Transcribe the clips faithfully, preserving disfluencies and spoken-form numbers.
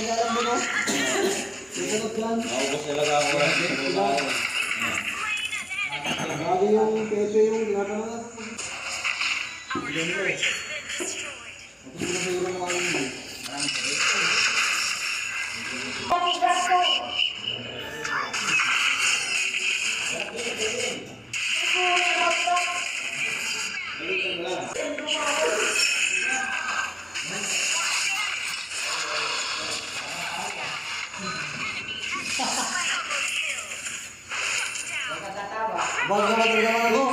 alam mo no? Susunod yan. Naubos talaga ako. Lagi yung pepe yung ginagawa. Ganito eh. Tapos pinasayuran mo kayo yun. Bago na talaga ako.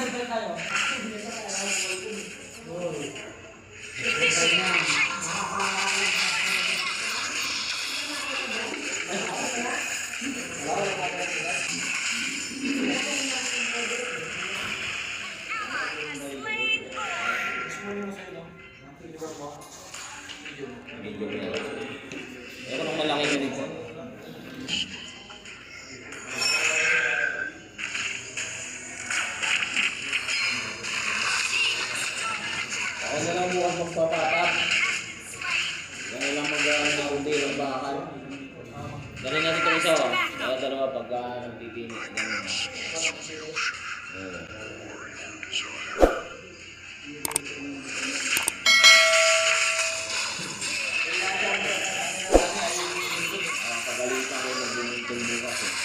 Pero kung malaki na rin po. Ako na lang bukas magpapatak. Gano'n lang mag-undi ng bakal. Gano'n natin itong isa. Kaya dalawa pagka nagtitinit. Gano'n na. Pagalitan ko nag-bunitong bukas eh.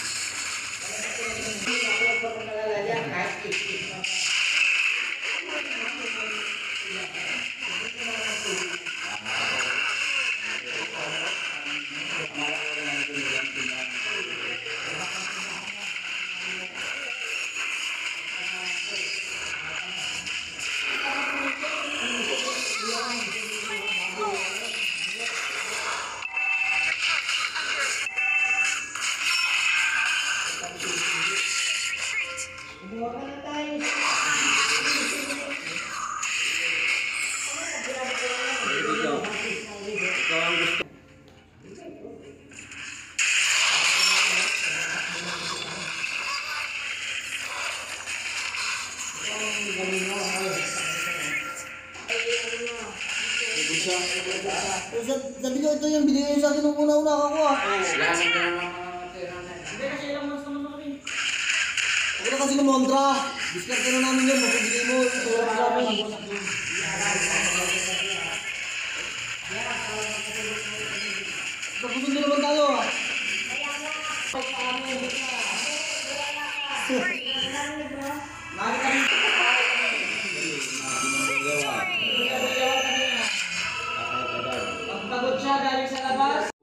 Sabi ko ito yung binigay sa akin nung una-una ako ah. Lamig na naman mga tira na. Hindi kasi ilang months naman ako rin. Ako na kasi kumontra. Discard na namin yun. Magbibigay mo. Tulad sa amin. Tapos hindi naman tayo ah. Pagod siya galing sa labas.